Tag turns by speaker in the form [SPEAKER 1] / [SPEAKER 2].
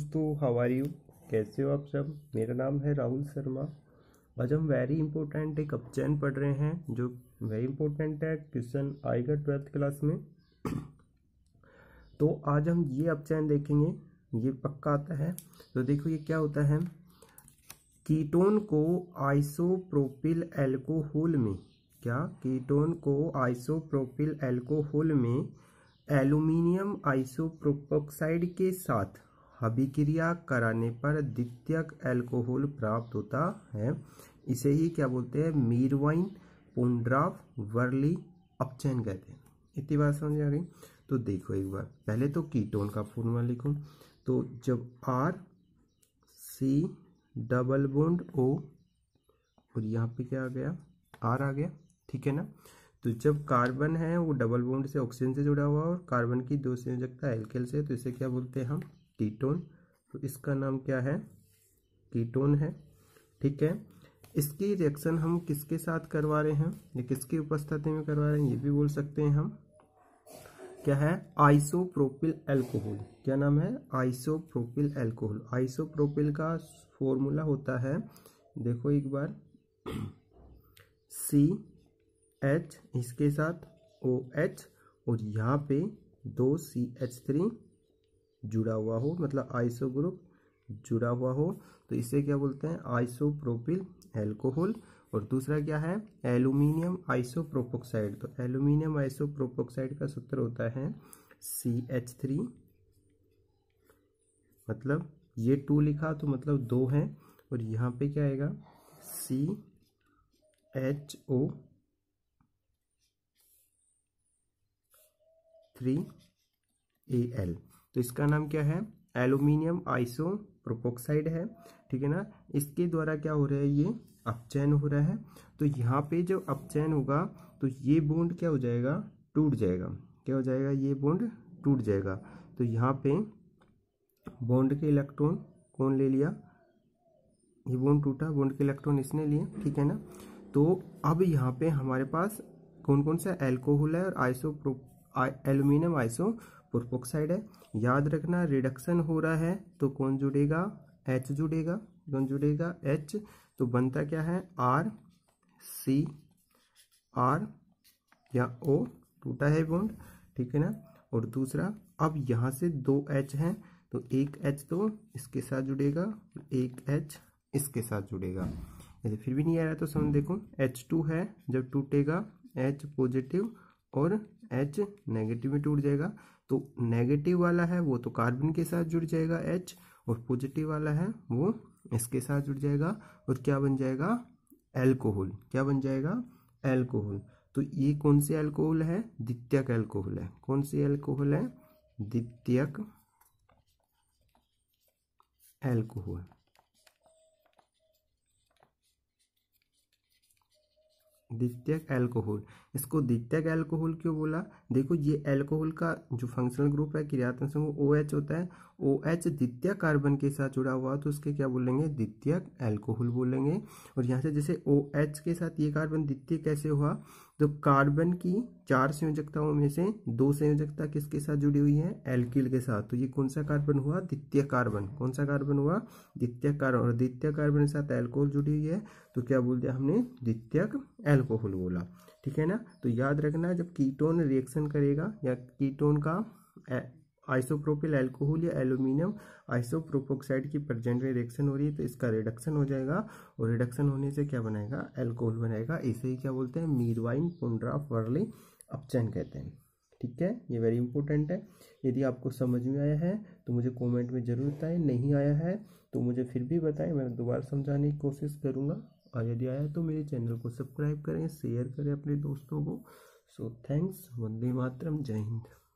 [SPEAKER 1] दोस्तों, how are you? कैसे हो आप सब? मेरा नाम है राहुल शर्मा। आज हम वेरी इंपॉर्टेंट एक अपचयन पढ़ रहे हैं जो वेरी इंपॉर्टेंट है, क्वेश्चन आएगा 12th क्लास में। तो आज हम ये अपचयन देखेंगे, ये पक्का आता है। तो देखो ये क्या होता है, कीटोन को आइसोप्रोपिल अल्कोहल में, क्या कीटोन को आइसोप्रोपिल अल्कोहल में एल्यूमिनियम आइसोप्रोपोक्साइड के साथ अभिक्रिया कराने पर द्वितीयक अल्कोहल प्राप्त होता है। इसे ही क्या बोलते हैं, मीरवाइन पुंड्राफ वर्ली अपचयन कहते हैं। इतनी बात समझ आ गई? तो देखो एक बार पहले तो कीटोन का फॉर्मूला लिखो। तो जब R C double bond O और यहाँ पे क्या आ गया, आर आ गया, ठीक है ना। तो जब कार्बन है वो डबल बॉन्ड से ऑक्सीजन से जुड़ा हुआ और कार्बन की दो संयोजकता एल्केल से, तो इसे क्या बोलते हैं हम, कीटोन। तो इसका नाम क्या है, कीटोन है, ठीक है। इसकी रिएक्शन हम किसके साथ करवा रहे हैं, या किसकी उपस्थिति में करवा रहे हैं, ये भी बोल सकते हैं हम। क्या है, आइसोप्रोपिल अल्कोहल। क्या नाम है, आइसोप्रोपिल अल्कोहल। आइसोप्रोपिल का फॉर्मूला होता है, देखो एक बार, CH इसके साथ OH और यहाँ पे 2 CH3 जुड़ा हुआ हो, मतलब आइसो ग्रुप जुड़ा हुआ हो, तो इसे क्या बोलते हैं, आइसोप्रोपिल अल्कोहल। और दूसरा क्या है, एल्यूमिनियम आइसोप्रोपोक्साइड। तो एल्यूमिनियम आइसोप्रोपोक्साइड का सूत्र होता है CH3, मतलब ये 2 लिखा तो मतलब 2 है, और यहाँ पे क्या आएगा, CHO3Al। तो इसका नाम क्या है, एल्यूमिनियम आइसोप्रोपोक्साइड है, ठीक है ना। इसके द्वारा क्या हो रहा है, ये अपचयन हो रहा है। तो यहाँ पे जब अपचयन होगा तो ये बॉन्ड क्या हो जाएगा, टूट जाएगा। क्या हो जाएगा, ये बॉन्ड टूट जाएगा। तो यहाँ पे बॉन्ड के इलेक्ट्रॉन कौन ले लिया, ये बॉन्ड टूटा, बॉन्ड के इलेक्ट्रॉन इसने लिए, ठीक है ना। तो अब यहाँ पे हमारे पास कौन कौन सा एल्कोहल है और एल्यूमिनियम आइसोप्रोपोक्साइड है। याद रखना रिडक्शन हो रहा है तो कौन जुड़ेगा, H जुड़ेगा। कौन जुड़ेगा, H। तो बनता क्या है, RCR या O, टूटा है बॉन्ड, ठीक है ना। और दूसरा, अब यहाँ से 2 H हैं तो एक H तो इसके साथ जुड़ेगा, एक H इसके साथ जुड़ेगा। यदि फिर भी नहीं आ रहा तो समझ देखो, H2 है, जब टूटेगा H पॉजिटिव और H नेगेटिव में टूट जाएगा। तो नेगेटिव वाला है वो तो कार्बन के साथ जुड़ जाएगा H, और पॉजिटिव वाला है वो इसके साथ जुड़ जाएगा, और क्या बन जाएगा, अल्कोहल। क्या बन जाएगा, अल्कोहल। तो ये कौन सी अल्कोहल है, द्वितीयक अल्कोहल है। कौन सी अल्कोहल है, द्वितीयक अल्कोहल। द्वितीयक अल्कोहल। इसको द्वितीयक अल्कोहल क्यों बोला, देखो ये अल्कोहल का जो फंक्शनल ग्रुप है, क्रियात्मक समूह OH होता है। OH द्वितीयक कार्बन के साथ जुड़ा हुआ तो उसके क्या बोलेंगे, द्वितीयक अल्कोहल बोलेंगे। और यहाँ से जैसे OH के साथ ये कार्बन द्वितीय कैसे हुआ, तो कार्बन की 4 संयोजकताओं में से 2 संयोजकता किसके साथ जुड़ी हुई है, एल्किल के साथ। तो ये कौन सा कार्बन हुआ, द्वितीय कार्बन। कौन सा कार्बन हुआ, द्वितीय कार्बन। और द्वितीय कार्बन के साथ अल्कोहल जुड़ी हुई है तो क्या बोल दिया हमने, द्वितीयक अल्कोहल बोला, ठीक है ना। तो याद रखना, जब कीटोन रिएक्शन करेगा या कीटोन का आइसोप्रोपिल अल्कोहल या एल्यूमिनियम आइसोप्रोपोक्साइड की प्रेजेंट में रिएक्शन हो रही है तो इसका रिडक्शन हो जाएगा, और रिडक्शन होने से क्या बनाएगा, अल्कोहल बनाएगा। इसे ही क्या बोलते हैं, मीरवाइन पुंड्राफ वर्ली अपचयन कहते हैं, ठीक है। ये वेरी इंपॉर्टेंट है। यदि आपको समझ में आया है तो मुझे कमेंट में जरूर बताएं, नहीं आया है तो मुझे फिर भी बताएं, मैं दोबारा समझाने की कोशिश करूँगा। और यदि आया तो मेरे चैनल को सब्सक्राइब करें, शेयर करें अपने दोस्तों को। सो थैंक्स, वंदे मातरम, जय हिंद।